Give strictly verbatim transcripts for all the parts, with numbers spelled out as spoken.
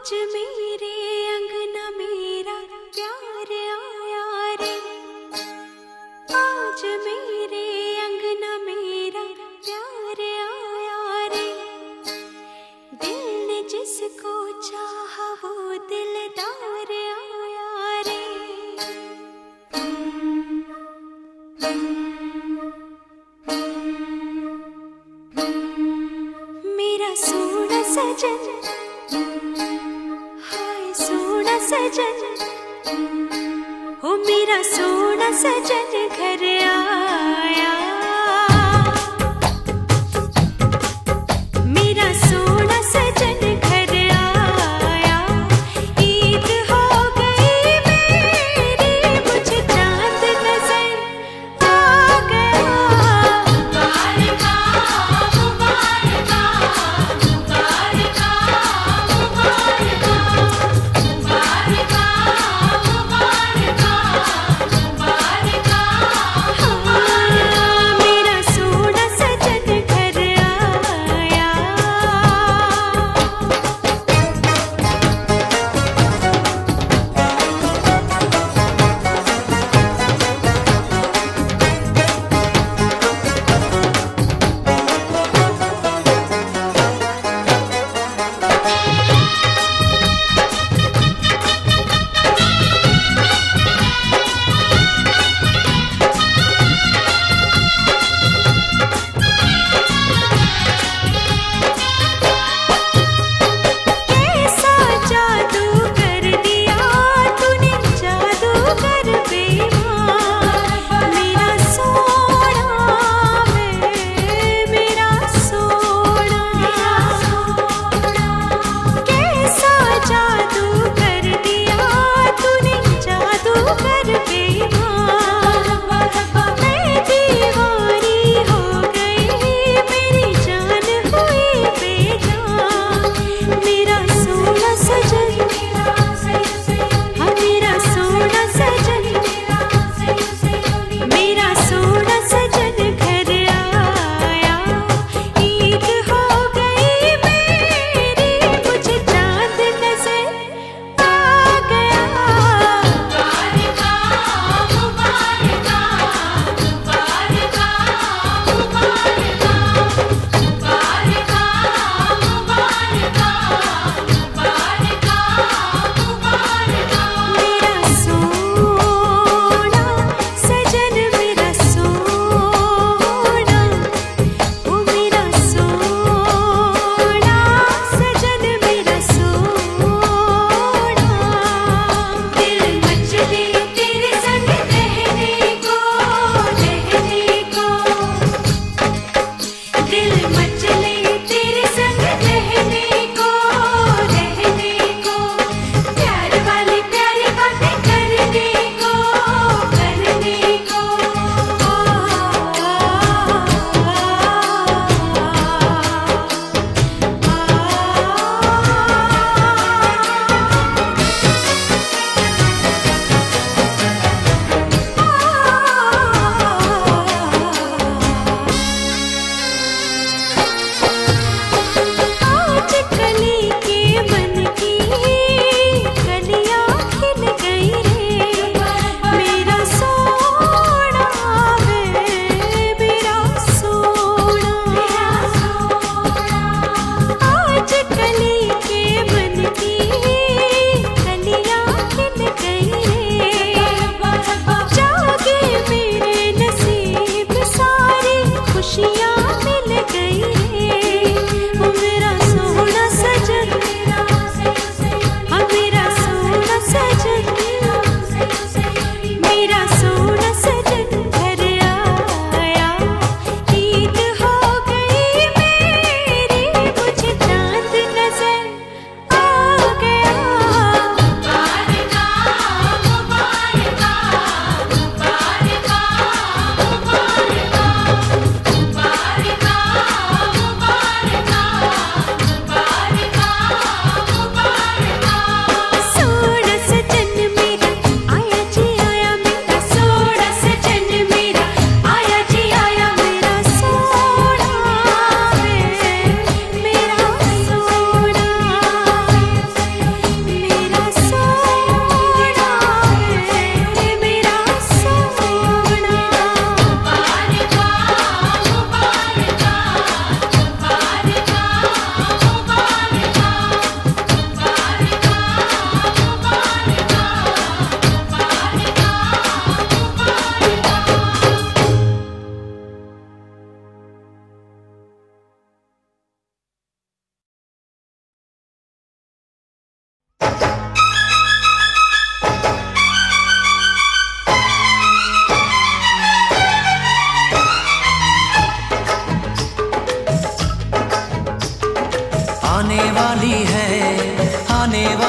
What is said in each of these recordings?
आज मेरे अंगना मेरा प्यार आया रे, आज मेरे अंगना मेरा प्यार आया रे। दिल ने जिसको चाहा वो दिलदार आया रे। मेरा सोना सजन, हाय सोना सजन, ओ मेरा सोना सजन घर आया। मेरा सोना सजन घर आया। ईद हो गई मेरी, मुझे चांद नजर आ गया। मुबारका मुबारका मुबारका मुबारका मुबारका मुबारका मुबारका।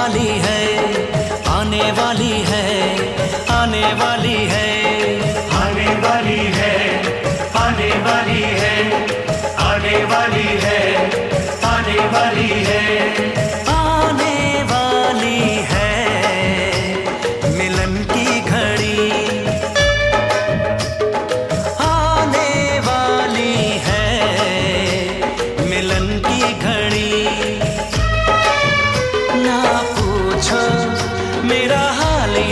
वाली है, आने वाली है, आने वाली है, आने वाली है, आने वाली है, आने वाली है, आने वाली है, आने वाली है मिलन की घड़ी, आने वाली है मिलन की घड़ी। ना पूछो मेरा हाल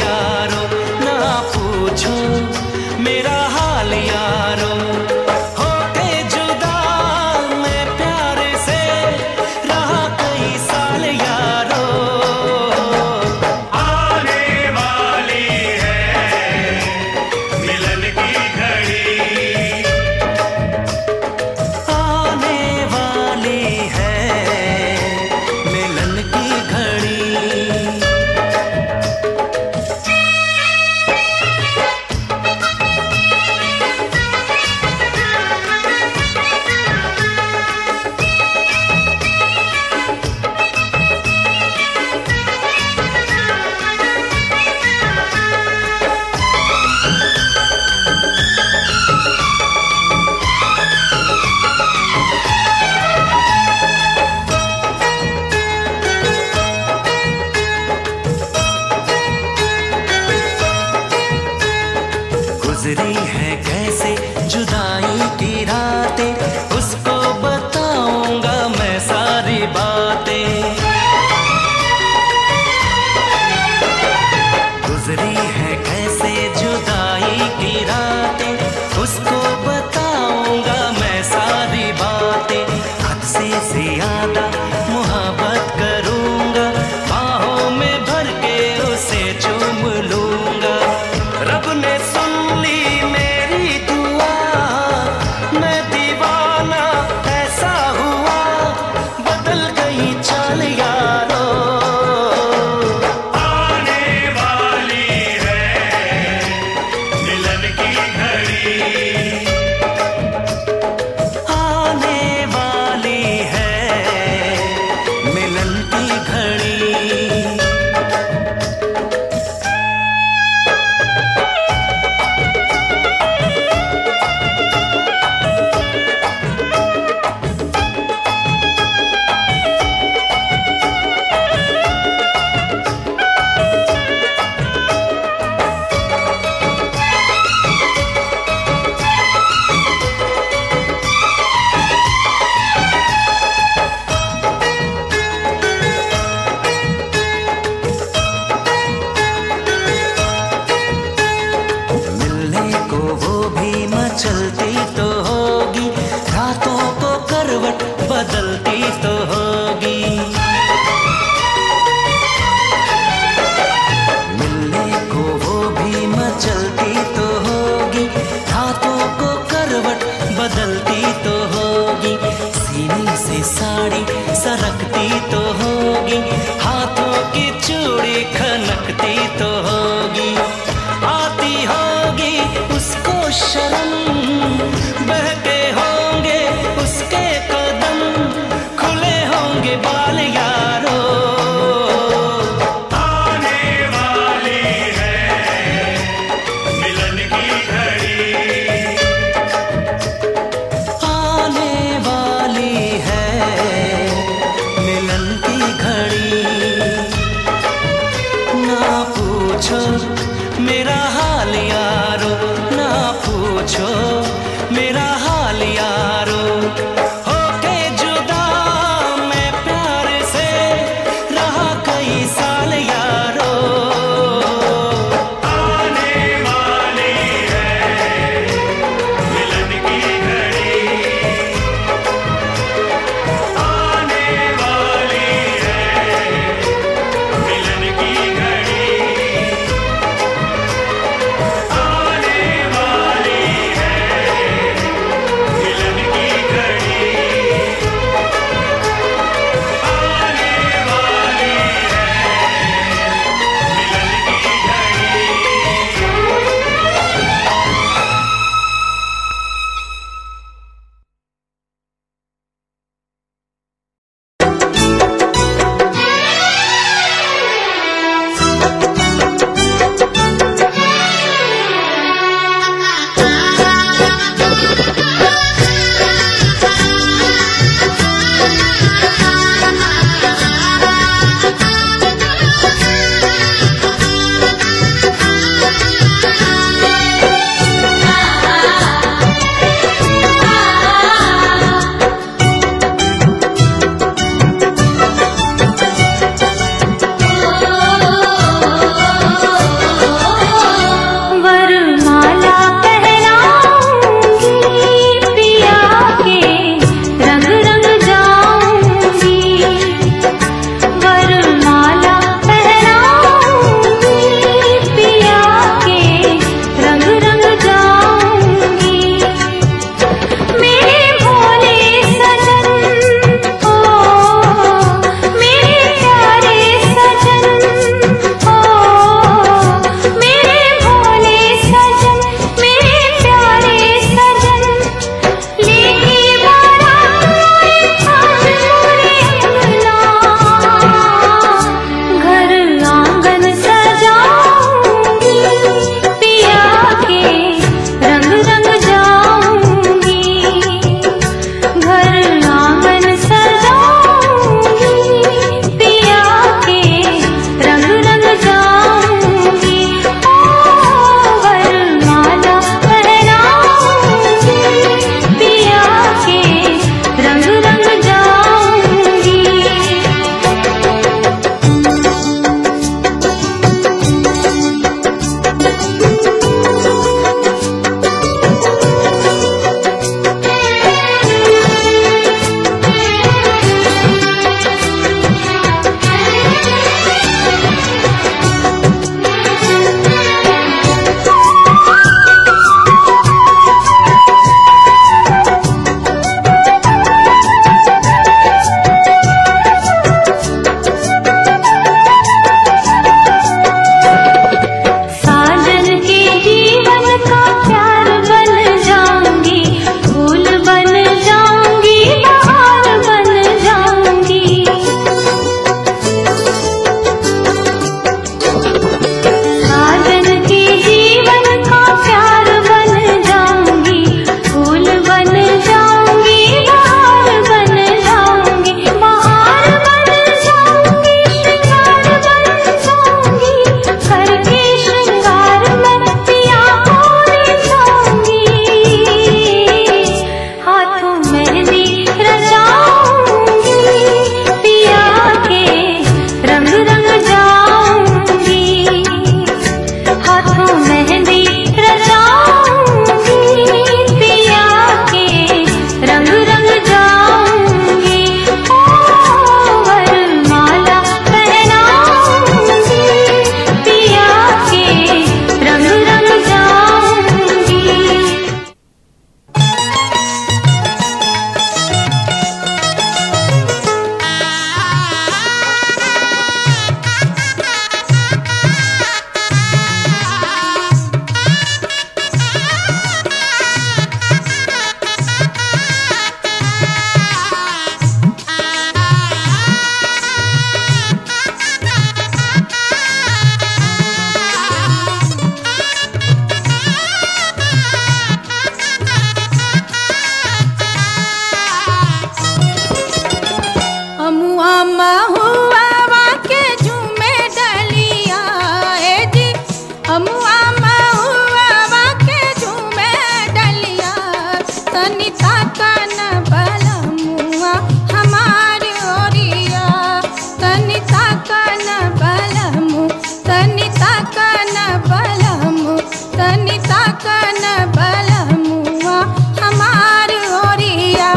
ताकन बलमु तनि ताकन बलमु तनि ताकन बलमुआ हमार ओरिया।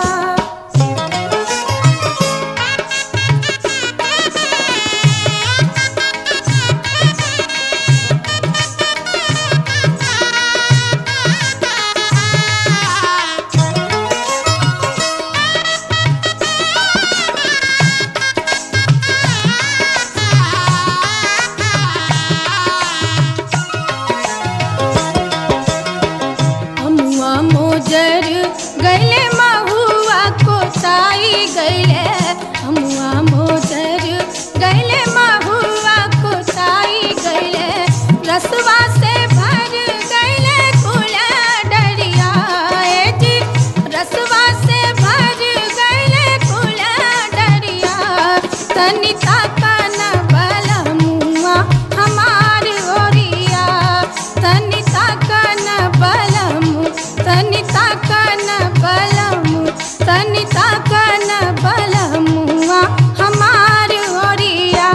गैले महुआ कोसाई गैले हमुआ मोजर गैले महुआ कोसाई गैले रसवा से भर गैले कुला डरिया जी रसवा से भर गैले कुला डरिया तनि ताकन बलमुआ हमार ओरिया तनि ताकन बलमु तनि ताकन बलमु तनि ताकन बलमुआ हमार ओरिया।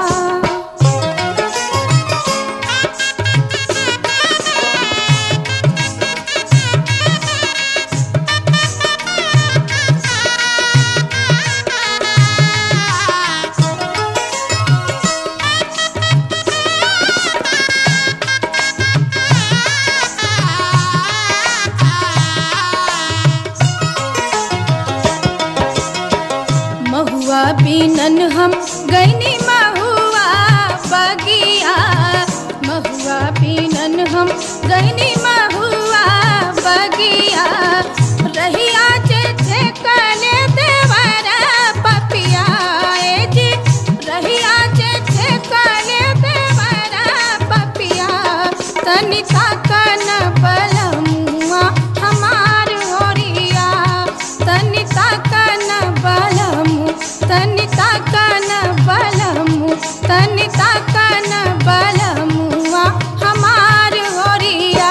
महुआ बिनन हम गैनी महुआ बगिया महुआ बिनन हम गैनी महुआ बगिया रहिया जे ठेकले देवरा पपिया जी रहिया जे ठेकले देवरा पपिया तनि ताकन बलमुआ हमार ओरिया तनि ताकन बलमु तनि ताकन बलमु तनि ताकन बलमुआ हमार ओरिया।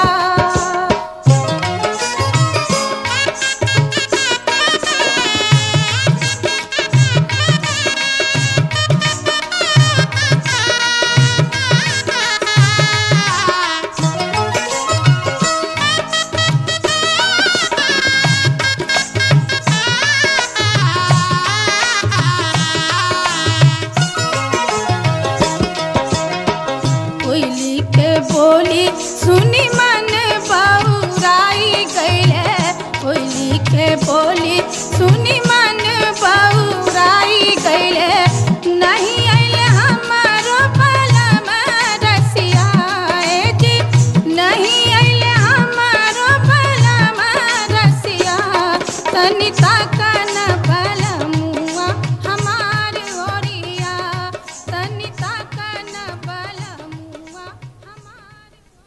कोयली के बोली सुनी मन बौराई गैले कोयली के बोली सुनी मन बौराई गैले नहीं अइले हमारो बलम रसिया जी नहीं अइले हमारो बलम रसिया तनि ताकन बलमुआ हमार ओरिया तनि ताकन बलमुआ हमार।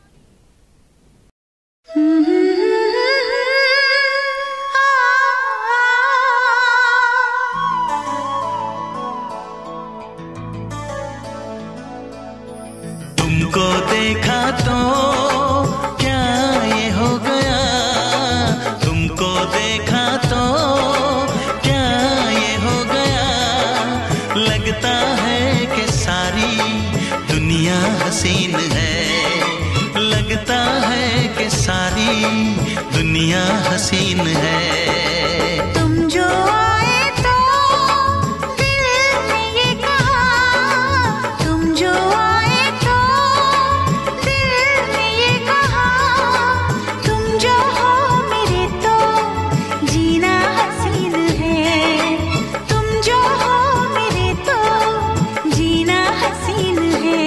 तुमको देखा तो क्या ये हो गया तुमको देखा तो क्या ये हो गया लगता है कि सारी दुनिया हसीन है लगता है कि सारी दुनिया हसीन है। तुम जो आए तो दिल ने ये कहा तुम जो आए तो दिल ने ये कहा तुम जो हो मेरे तो जीना हसीन है तुम जो हो मेरे तो जीना हसीन है।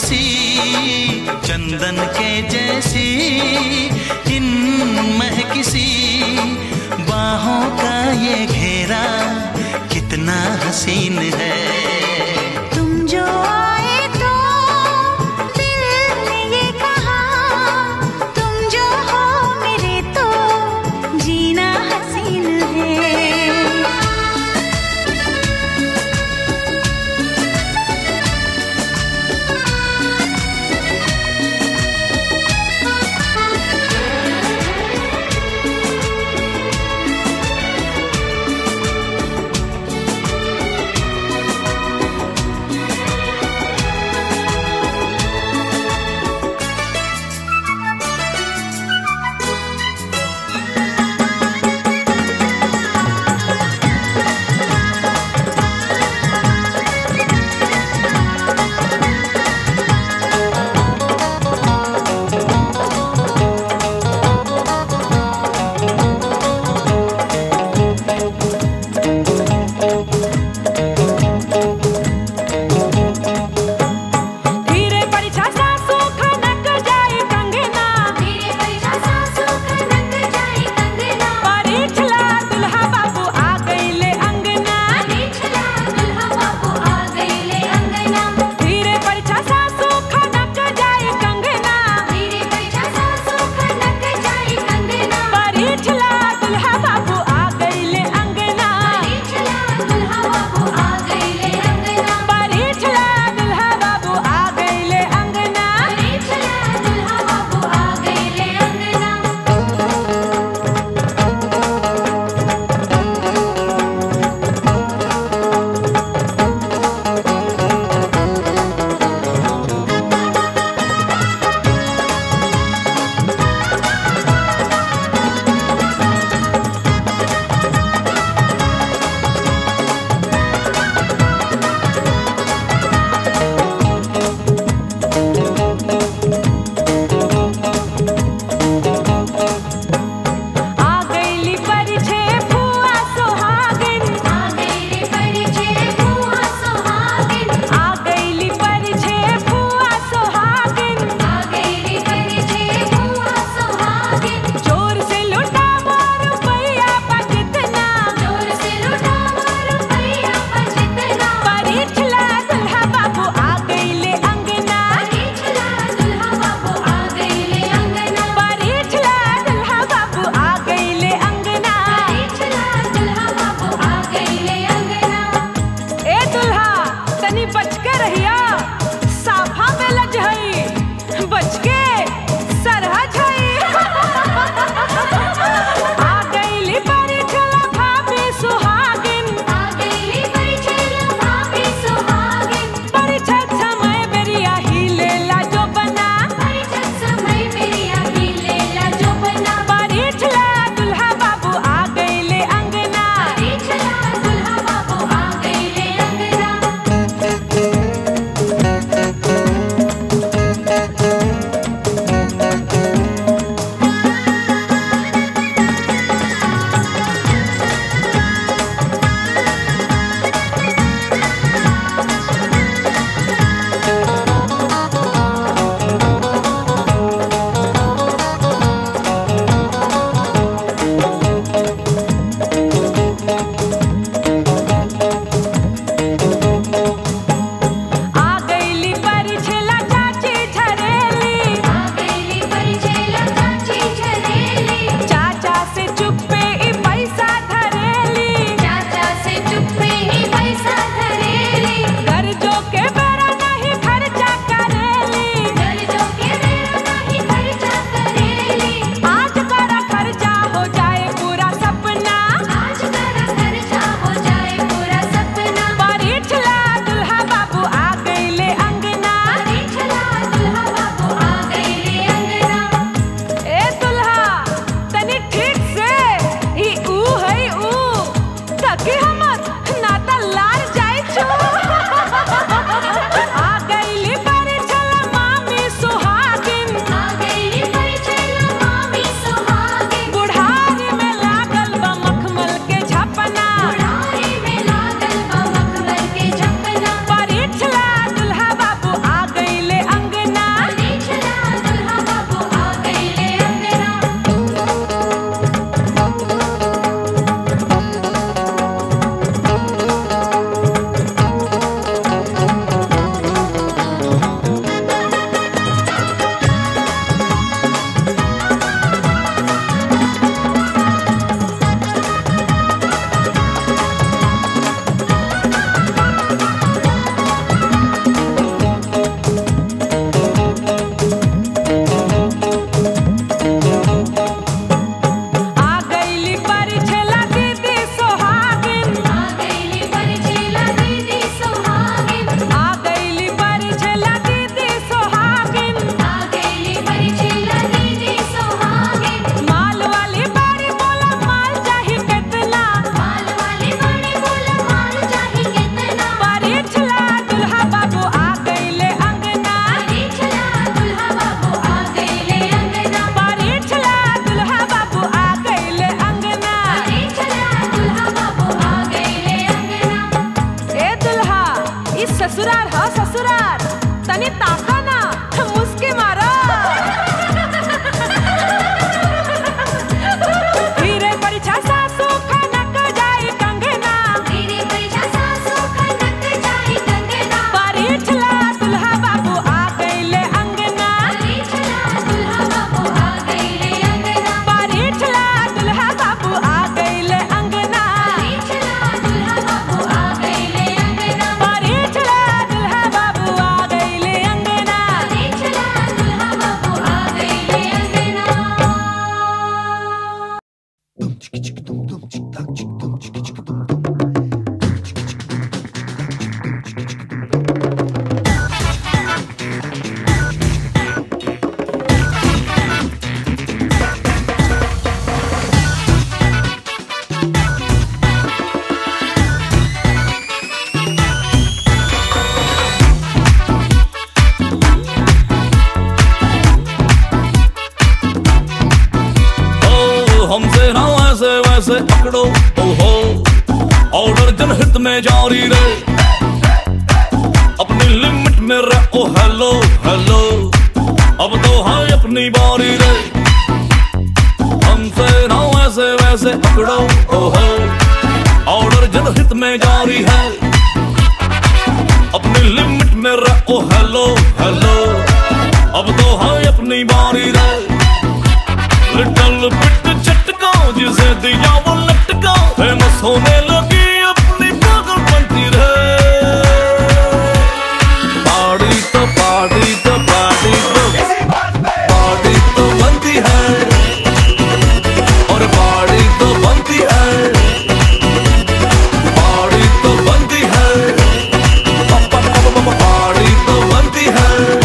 किसी चंदन के जैसी इन महकिसी बाहों का ये घेरा कितना हसीन है। तुम जो आए तो दिल ने ये कहा, तुम जो हो मेरे तो जीना हसीन है। ऐसे वैसे पकड़ो ओहो, ऑर्डर जनहित में जारी रहे, अपनी लिमिट में रहो। हेलो हेलो, अब तो है अपनी बारी रे, हमसे ना ऐसे वैसे पकड़ो ओहो, ऑर्डर जनहित में जारी है, अपनी लिमिट में रहो। हेलो हेलो, अब तो है अपनी बारी रे, लिटल बिट झटका जिसे दिया वो लटका, फेमस होने लगी अपनी पागल बनती रे। पार्टी तो पार्टी तो पार्टी तो पार्टी तो बनती है, और पार्टी तो बनती है, पार्टी तो बनती है, पार्टी तो बनती है।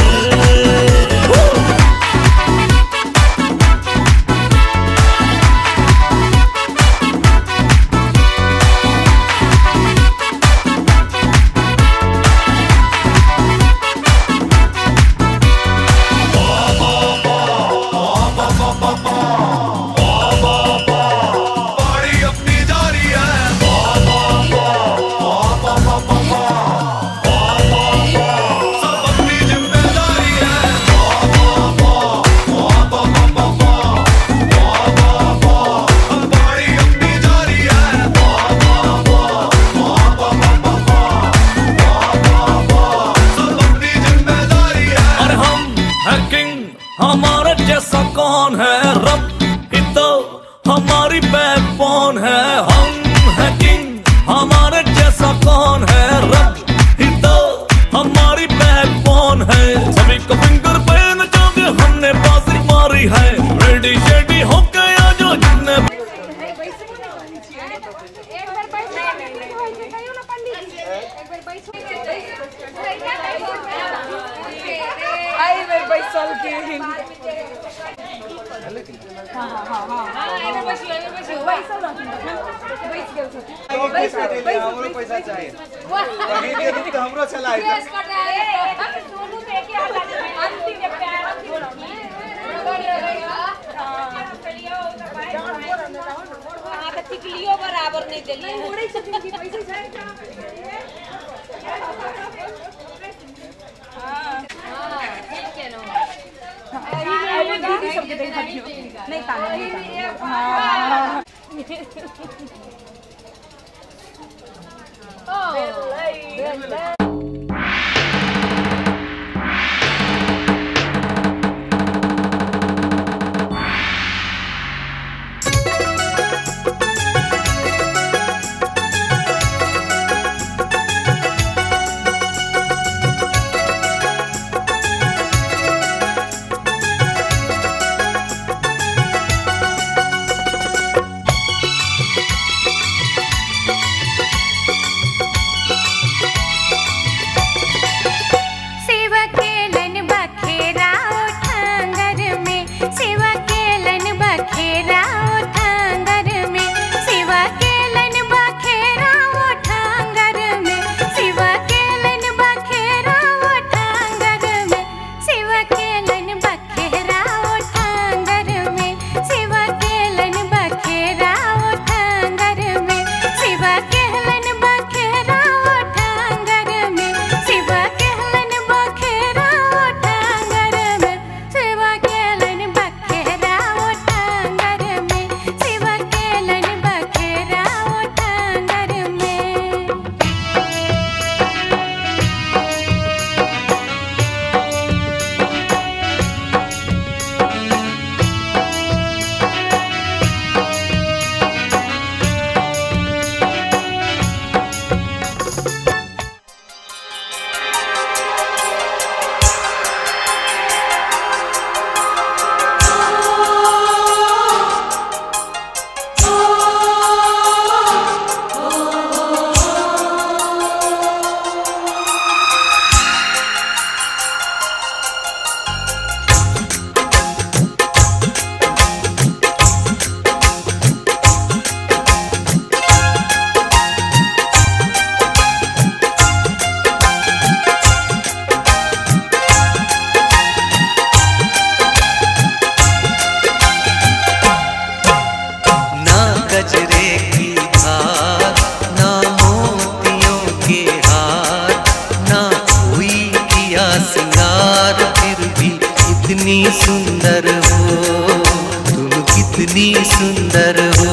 हमारे जैसा कौन है, रब ही तो हमारी बैकबोन है। हम है किंग, हमारे जैसा कौन है, रब ही तो हमारी बैकबोन है। सभी को फिंगर पे नचाओगे, हमने बाजी मारी है, रेडी शेडी हो गया जो जितने पैसा चाहिए हमरो चला टिकलियो बराबर नहीं दिलिए नहीं कितनी सुंदर हो।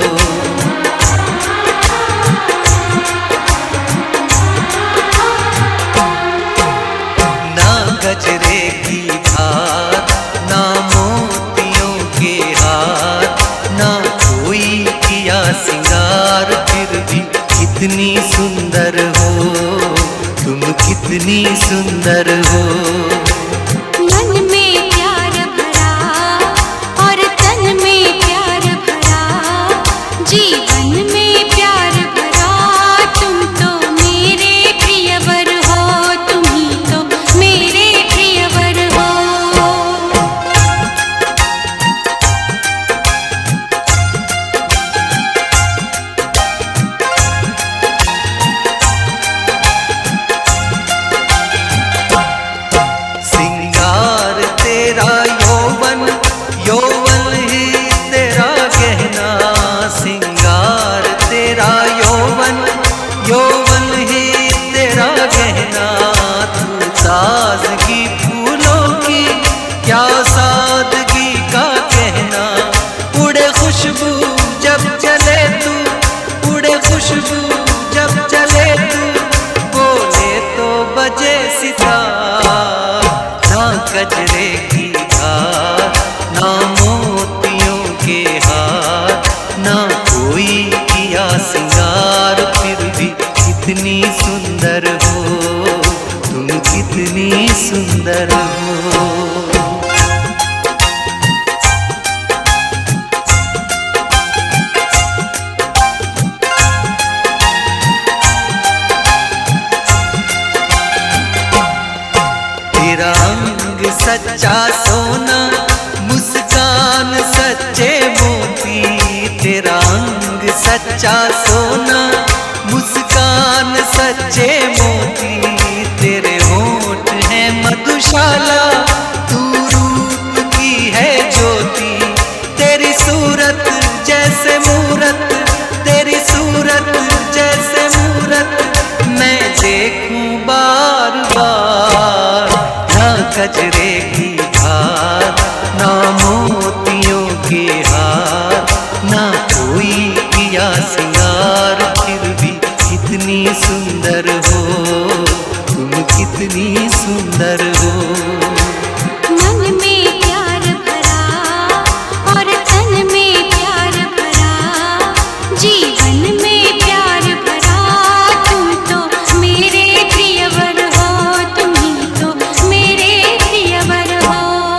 ना गजरे की धार, ना मोतियों के हार, ना कोई किया सिंगार, फिर भी कितनी सुंदर हो, तुम कितनी सुंदर हो। मन में प्यार भरा और तन में प्यार भरा, जीवन में प्यार भरा, तुम तो मेरे प्रियवर हो, तुम ही तो मेरे प्रियवर हो। सिंगार तेरा यौवन, यौवन ही तेरा गहना, सिंगार तेरा यौवन, यौवन ही तेरा गहना। तू ताजगी फूलों की, क्या सादगी का कहना, उड़े खुशबू जब चले तू, उड़े खुशबू जब चले तू, बोले तो बजे सितार। ना गजरे की धार, ना मोतियों के हार, ना कोई किया सिंगार, फिर भी कितनी सुंदर हो, तुम कितनी सुंदर हो। तेरा अंग सच्चा सोना, मुस्कान सच्चे मोती, तेरा अंग सच्चा सोना, मुस्कान सच्चे मोती, तेरे होठ हैं मधुशाला, तू रूप की है ज्योति, तेरी सूरत जैसे मूरत, तेरी सूरत जैसे मूरत, मैं देखूं बार बार। ना गजरे की धार, ना मोतियों के हार, ना कोई किया सिंगार, फिर भी कितनी सुंदर हो, तुम कितनी सुंदर हो। मन में प्यार भरा और तन में प्यार भरा, जीवन में प्यार भरा, तुम तो मेरे प्रियवर हो, तुम ही तो मेरे प्रियवर हो।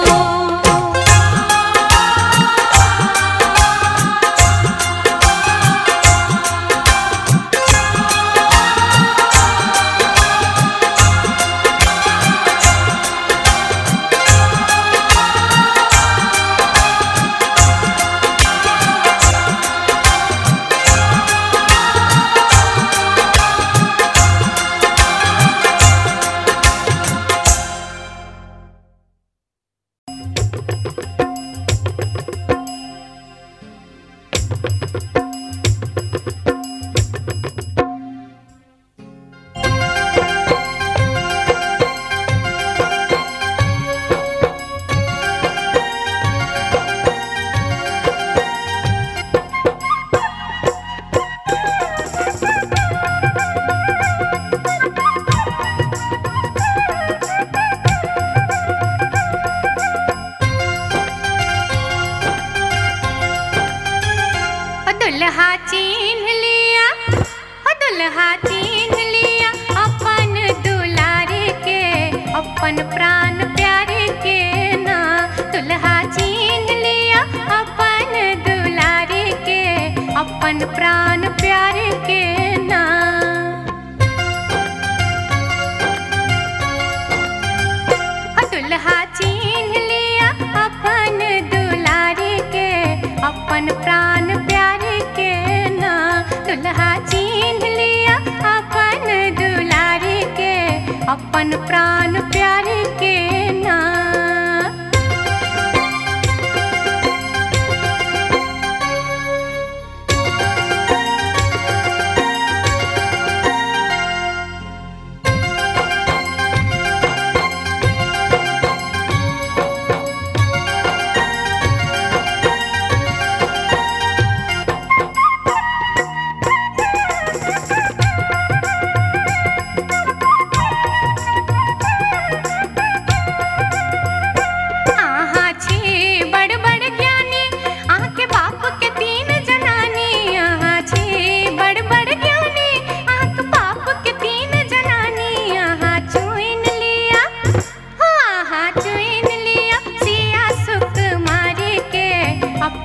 दुल्हा चीन लिया, ओ दुल्हा चीन लिया, अपन दुलारे के, अपन प्राण प्यारे के ना। दुल्हा चीन लिया अपन दुलारे के, अपन प्राण प्यारे के ना। ओ दुल्हा चीन लिया अपन दुलारे के, अपन प्राण प्यारे के ना। दुल्हा चीन लिया अपन दुलारे के, अपन प्राण प्यारे के ना।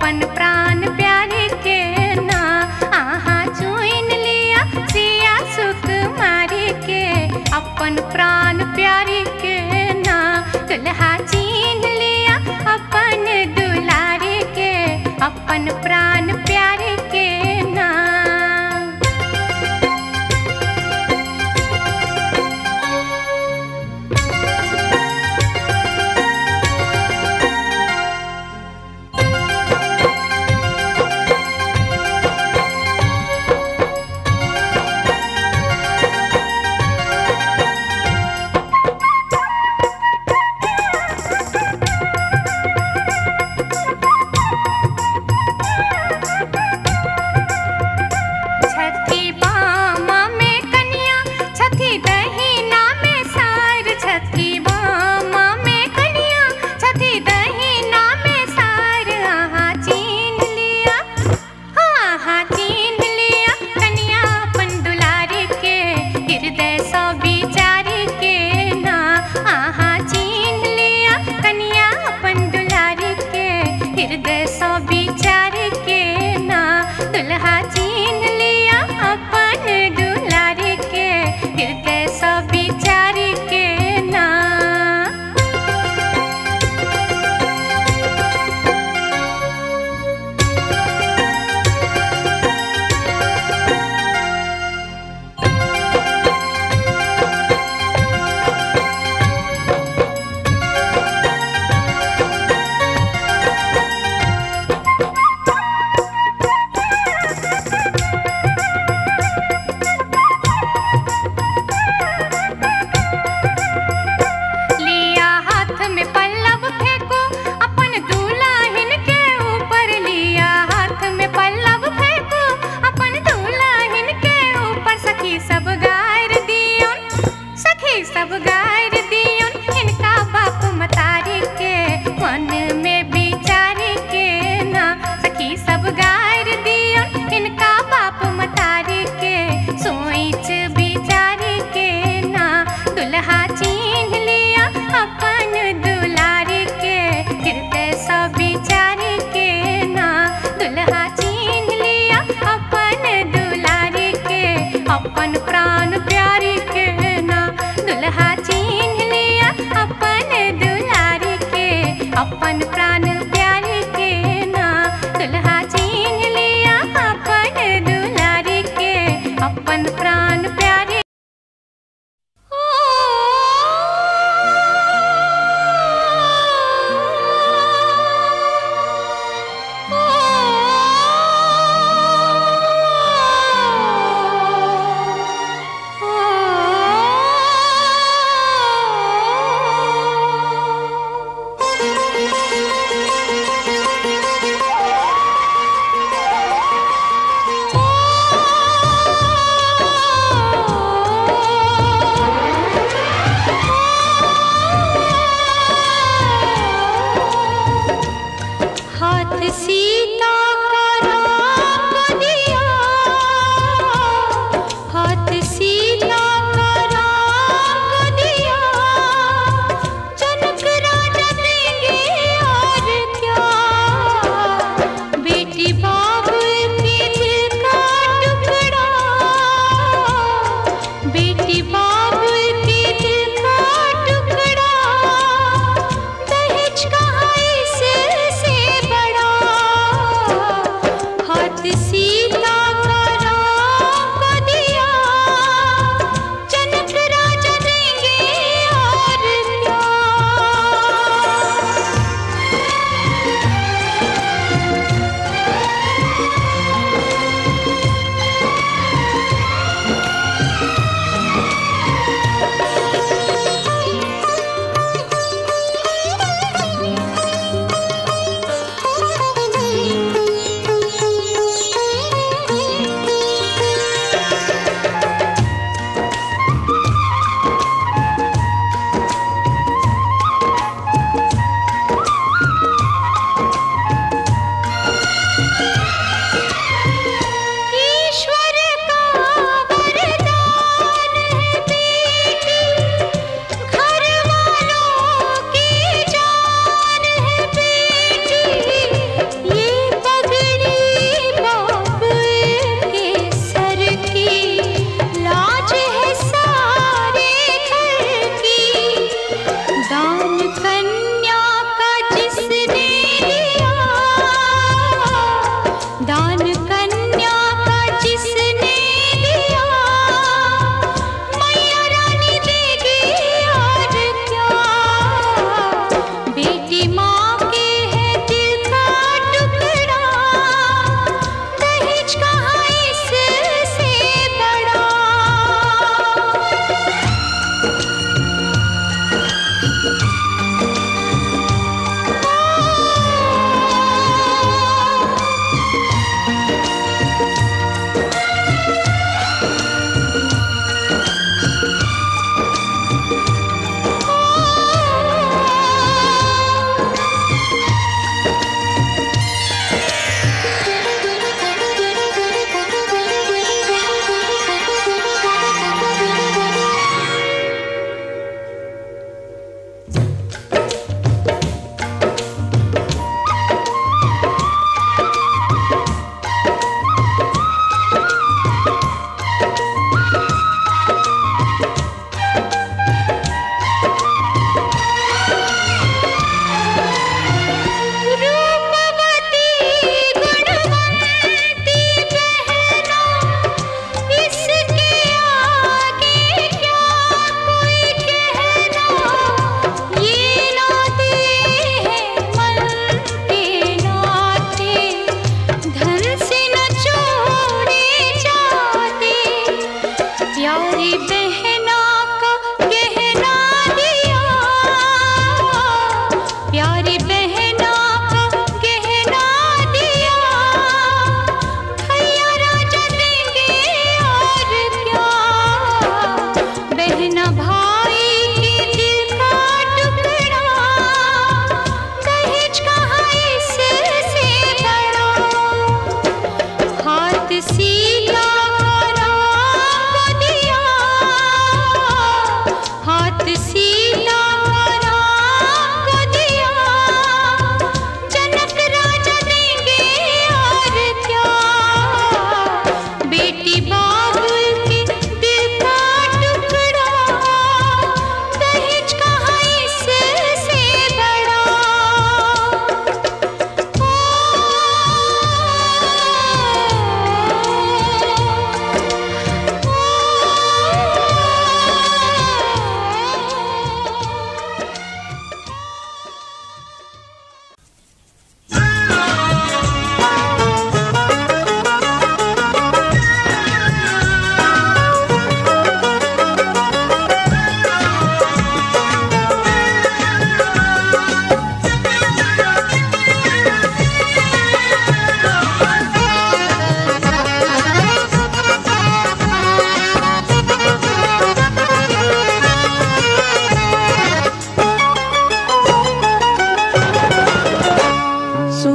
अपन प्राण प्यारे के ना आहा चुन लिया सिया सुकुमारी के अपन प्राण प्यारे के ना दुल्हा चीन लिया अपन दुलारे के अपन प्राण प्यारे के ना। छठी बामा में कन्या छठी दहीना में सार छठी बामा में कन्या छठी दहीना में सार आहा चीन लिया आहा चीन लिया कन्या अपन दुलारे के हृदय सौ विचारे के ना आहा चीन लिया कन्या अपन दुलारे के हृदय सौ विचारे के ना दुल्हा चीन लिया अपन दुलारे के हृदय सौ विचारे के ना। लिया हाथ में पल्लव फेंको अपन दुल्हन के ऊपर लिया हाथ में पल्लव फेंको अपन दुल्हन के ऊपर सखी सब गायर दियोन सखी सब गायर दियोन इनका बाप मतारी के मन में विचारे के ना सखी सब गायर दियोन इनका बाप मतारी के सोच विचारे के ना दुल्हा चीन लिया अपन दुलारे के हृदय सौ विचारे के ना दुल्हा चीन लिया अपन दुलारे के अपन प्राण प्यारे के ना दुल्हा चीन लिया अपन दुलारे के अपन प्राण प्यारे के ना दुल्हा चीन लिया अपन दुलारे के अपन प्राण प्यारे। हाथ सीता का राम दिया हाथ सीता का राम दिया जनक राजा देंगे और क्या बेटी बाबू के दिल का टुकड़ा बेटी बाबू के दिल का टुकड़ा दहेज कहाँ इससे बड़ा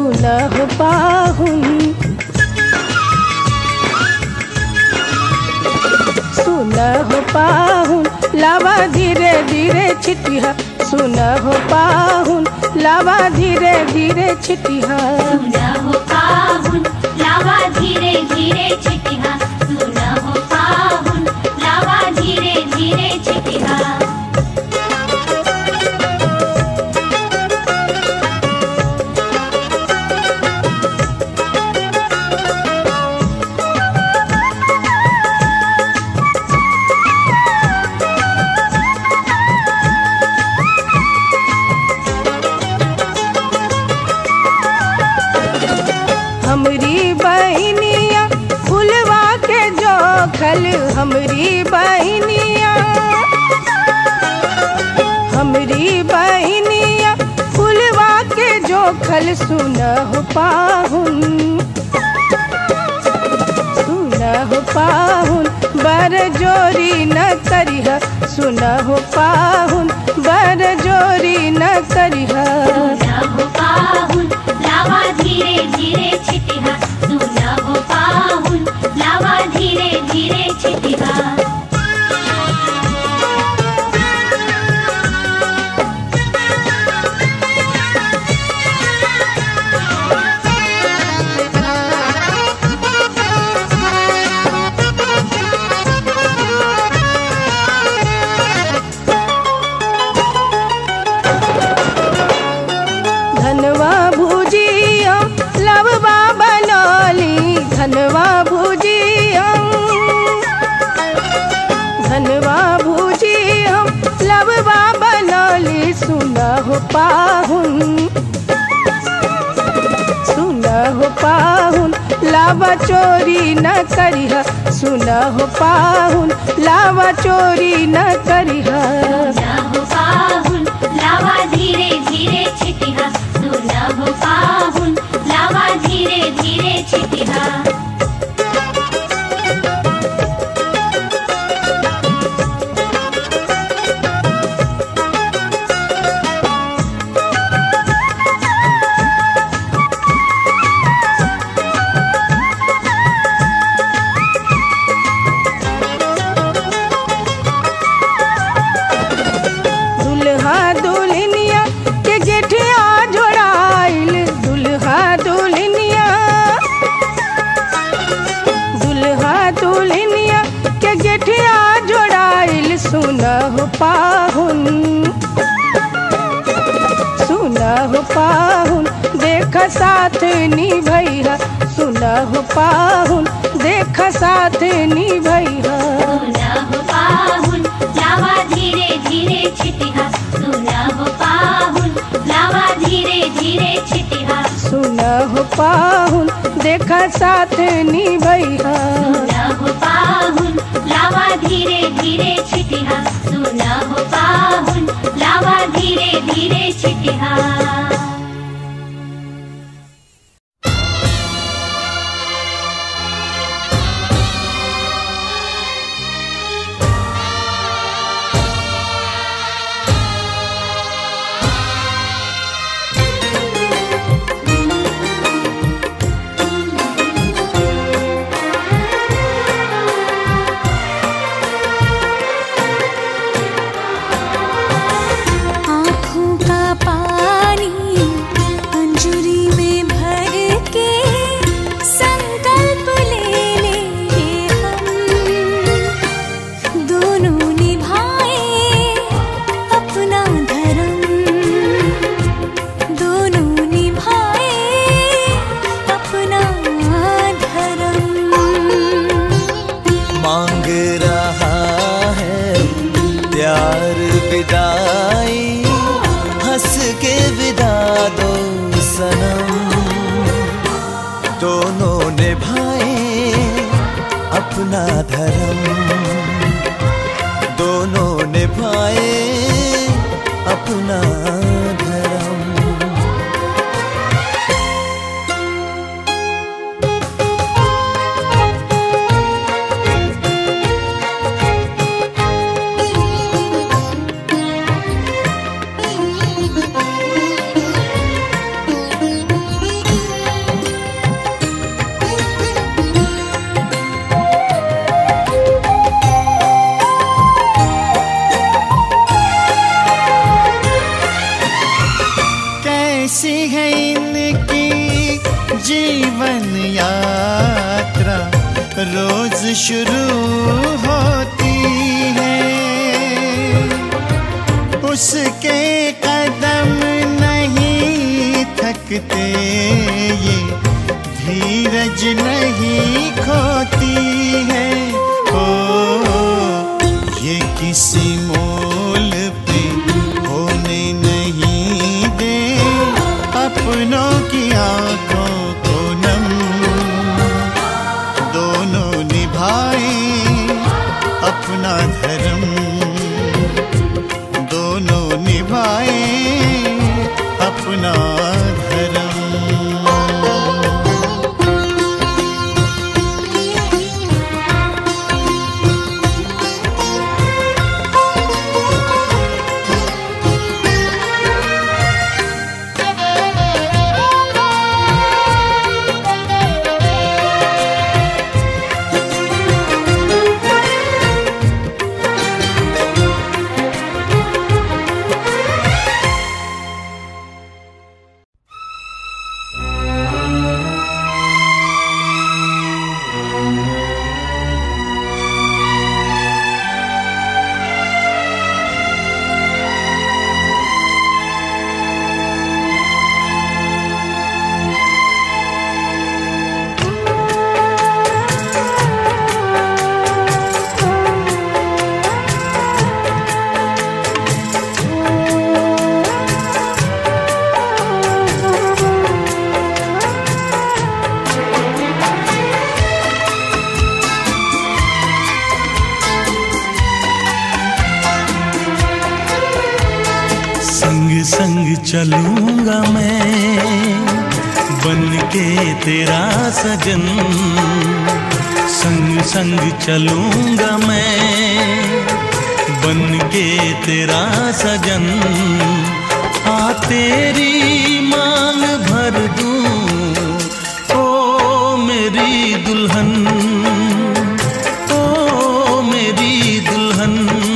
सुनह पाहुन सुनह पाहुन लावा धीरे धीरे छिटिया सुनह पाहुन लावा धीरे धीरे छिटिया सुनह पाहुन लावा धीरे धीरे छिटिया सुनह पाहुन लावा धीरे धीरे छिटिया हमरी बहनिया फुलवा के जोखल हमरी बहनिया हमरी बहनिया फुलवा के जोखल सुनह पाहुन सुनह पाहुन बर जोरी न करिह सुनह पाहुन बर जोरी न करिह सुनह पाहुन लावा धीरे धीरे छिटिया सुनह पाहुन लावा धीरे धीरे छिटिया धनवा भुजिया लववा बनौली धनवा भुजिया धनवा भुजिया लववा बनौली सुनह पाहुन सुनह पाहुन लावा चोरी न करिह सुनह पाहुन लावा चोरी न करिह सुनह पाहुन लावा धीरे धीरे छिटिया सुनह पाहुन लावा धीरे धीरे छिटिया दुल्हा दुल्हनिया के गेठिया जोड़ाइल दुल्हा दुल्हनिया दुल्हा दुल्हनिया के गेठिया जोड़ाइल सुनह पाहुन सुनह पाहुन देख साथ निभैया सुनह पाहुन देख साथ निभैया सुनह पाहुन लावा धीरे धीरे छिटिया सुनह पाहुन लावा धीरे धीरे छिटिया सुनह पाहुन देख साथ निभैया सुनह पाहुन लावा धीरे धीरे छिटिया सुनह पाहुन लावा धीरे धीरे छिटिया आँखों का पानी अंजुरी में भर के संकल्प ले लेंगे हम दोनों निभाए अपना धर्म दोनों निभाए अपना धर्म मांग रहा है प्यार विदाई हंस के विदा दो सनम दोनों निभाए अपना धर्म दोनों निभाए अपना धर्म जीवन यात्रा रोज शुरू होती है, उसके कदम नहीं थकते, ये धीरज नहीं खोती है। ओ ये किसी मोल पे होने नहीं दे अपनों की आंखों को नम, दोनों निभाए अपना धर्म, दोनों निभाए अपना धर्म। चलूंगा मैं बन के तेरा सजन, संग संग चलूंगा मैं बन के तेरा सजन। आ तेरी मांग भर दूं ओ मेरी दुल्हन, ओ मेरी दुल्हन।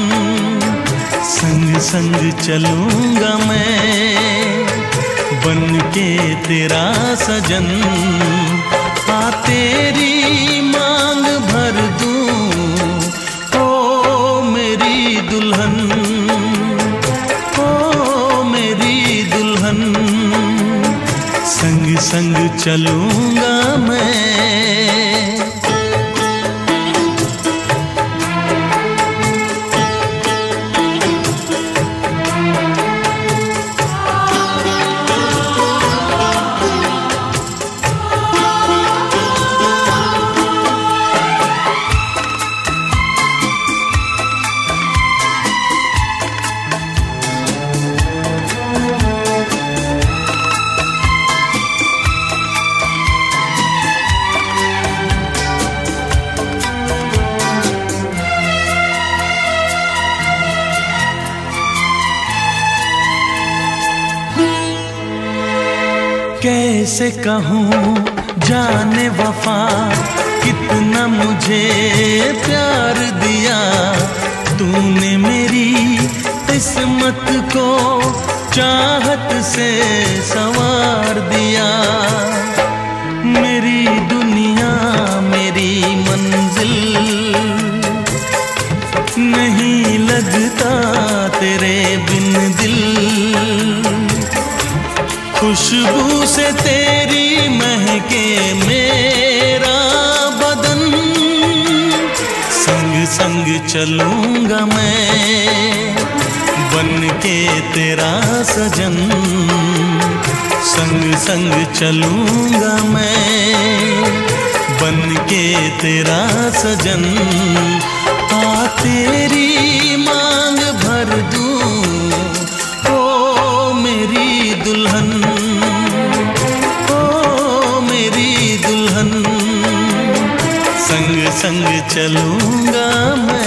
संग संग चलूंगा मैं बन के तेरा सजन। आ तेरी मांग भर दूं ओ मेरी दुल्हन, ओ मेरी दुल्हन। संग संग चलूंगा मैं। कैसे कहूँ जाने वफा कितना मुझे प्यार दिया तूने, मेरी किस्मत को चाहत से संवार दिया। मेरी दुनिया मेरी मंजिल नहीं लगता तेरे बिन दिल। खुशबू से तेरी महके मेरा बदन। संग संग चलूंगा मैं बन के तेरा सजन। संग संग चलूंगा मैं बन के तेरा सजन। आ तेरी मांग भर दूं ओ मेरी दुल्हन, ओ मेरी दुल्हन। संग संग चलूंगा मैं।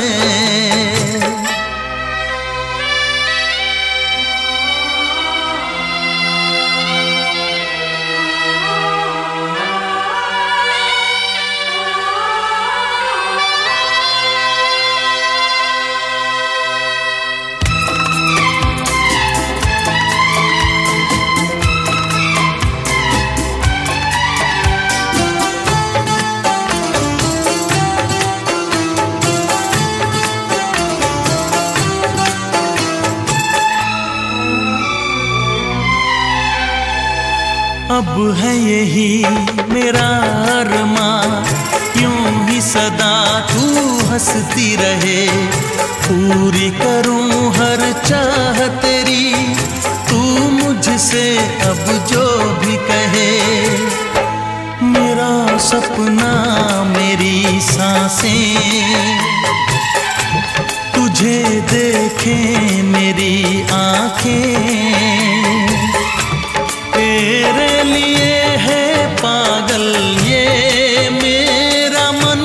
है यही मेरा अरमां, यूं ही सदा तू हंसती रहे, पूरी करूं हर चाह तेरी, तू मुझसे अब जो भी कहे। मेरा सपना मेरी सांसें तुझे देखें मेरी आंखें, तेरे लिए है पागल ये मेरा मन।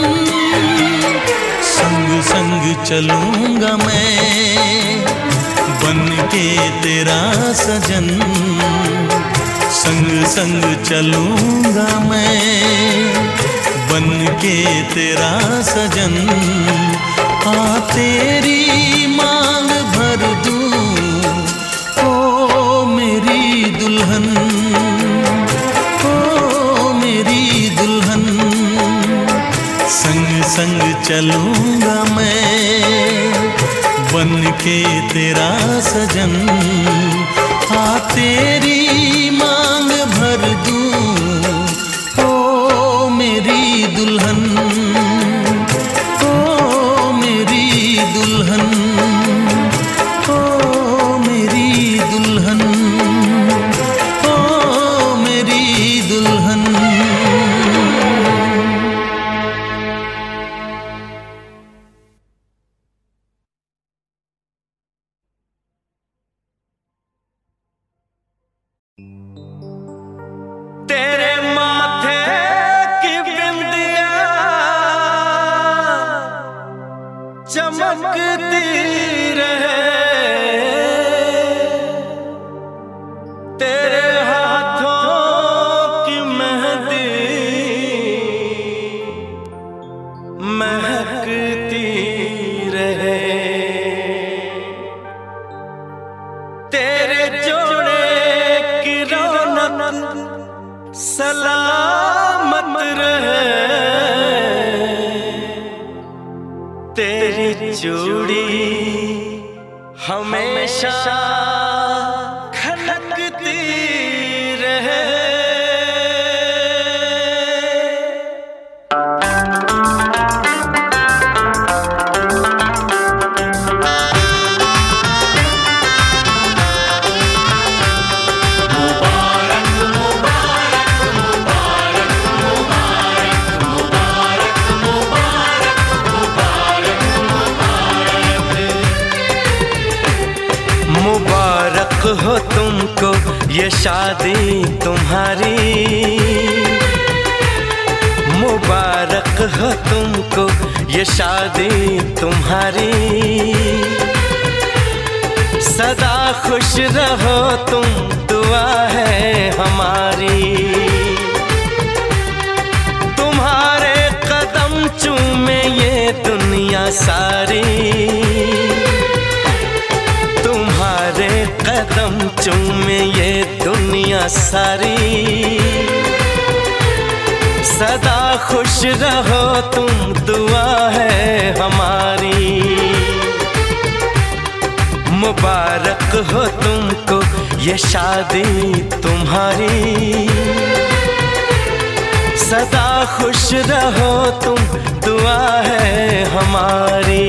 संग संग चलूंगा मैं बन के तेरा सजन, संग संग चलूंगा मैं बन के तेरा सजन। हाँ तेरी मांग भर दूं ओ मेरी दुल्हन, ओ मेरी दुल्हन। संग संग चलूंगा मैं बन के तेरा सजन। हाँ तेरी मांग भर दूं ओ मेरी दुल्हन, ओ मेरी दुल्हन, ओ मेरी दुल्हन, ओ मेरी दुल्हन। तेरे माथे की बिंदिया चमकती रहे, तेरे हाथों की मेहंदी महकती रहे, तेरे जोड़े की रौनक सलामत रहे, तेरी चूड़ी हमेशा खनकती रहे। मुबारक हो तुमको ये शादी तुम्हारी, मुबारक हो तुमको ये शादी तुम्हारी। सदा खुश रहो तुम दुआ है हमारी, तुम्हारे कदम चूमे ये दुनिया सारी, तुम्हारे कदम चूमे ये दुनिया सारी। सदा खुश रहो तुम दुआ है हमारी, मुबारक हो तुमको ये शादी तुम्हारी। सदा खुश रहो तुम दुआ है हमारी।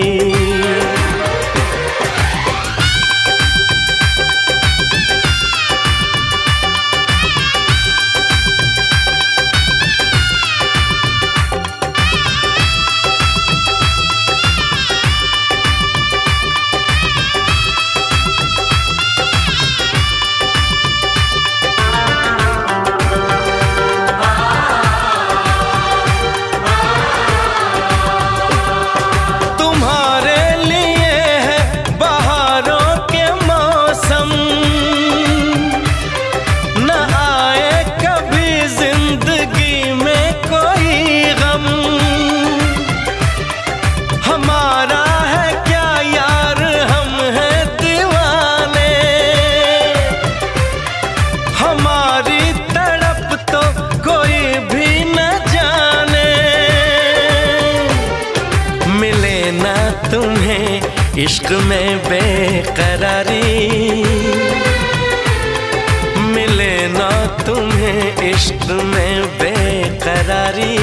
इश्क में बेकरारी मिले ना तुम्हें इश्क में बेकरारी।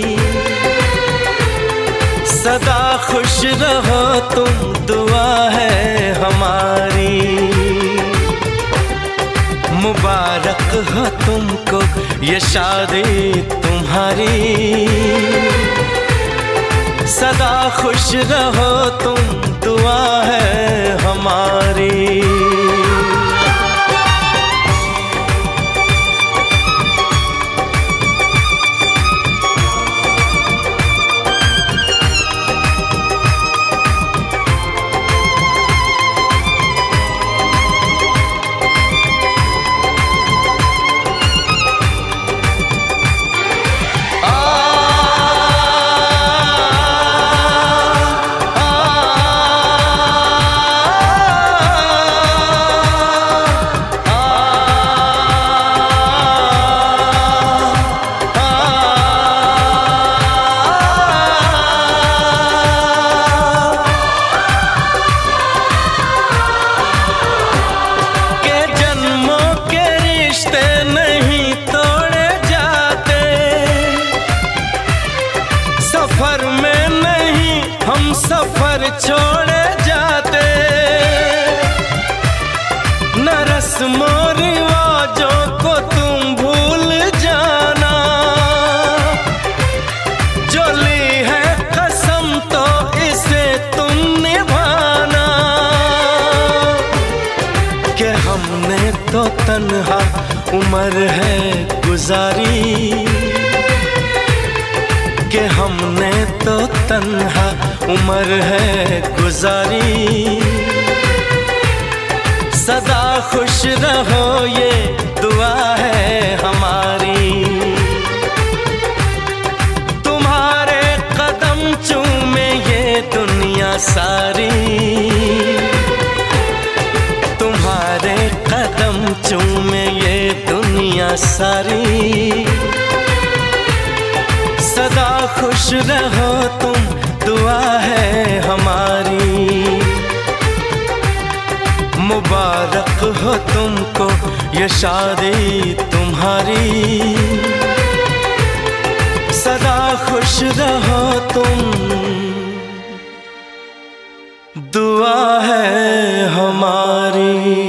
सदा खुश रहो तुम, दुआ है हमारी। मुबारक हो तुमको ये शादी तुम्हारी। सदा खुश रहो तुम, दुआ है हमारी। सफर छोड़े जाते न रस्मों रिवाजों को तुम भूल जाना। जो ली है कसम तो इसे तुम निभाना। कि हमने तो तन्हा उम्र है गुजारी। कि हमने तो तन्हा उम्र है गुजारी। सदा खुश रहो ये दुआ है हमारी। तुम्हारे कदम चूमे ये दुनिया सारी। तुम्हारे कदम चूमे ये दुनिया सारी। सदा खुश रहो तुम, दुआ है हमारी। मुबारक हो तुमको ये शादी तुम्हारी। सदा खुश रहो तुम, दुआ है हमारी।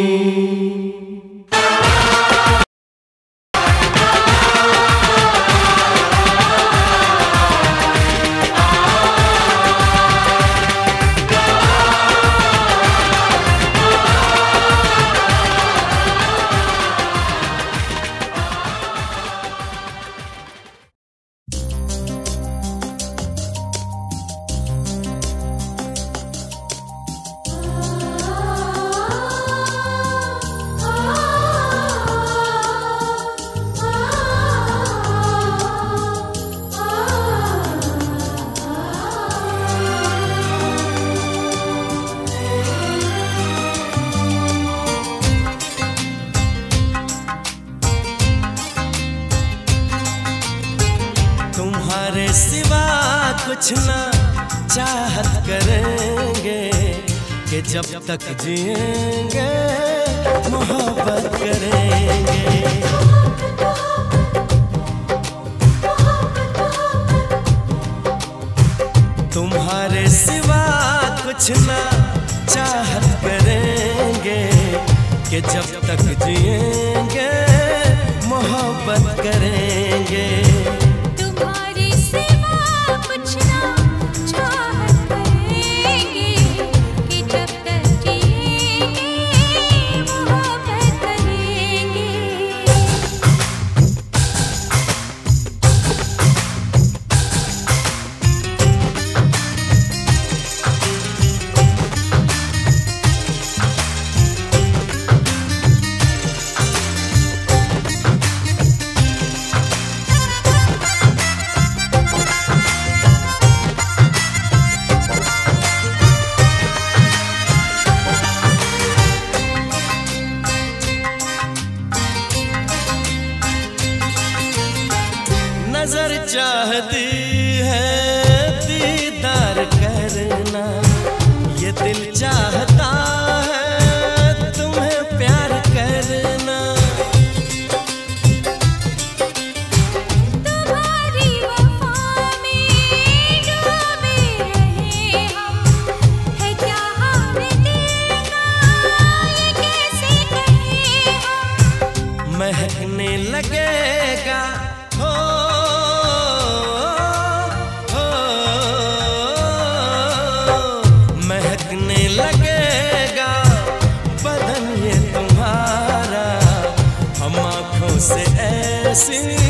तुम्हारे सिवा कुछ ना चाहत करेंगे। कि जब तक जिएंगे मोहब्बत करेंगे। तुम्हारे सिवा कुछ ना चाहत करेंगे। कि जब तक जिएंगे मोहब्बत करेंगे। नजर चाहती है दीदार करना। ये दिल चाहता है तुम्हें प्यार करना। जैसी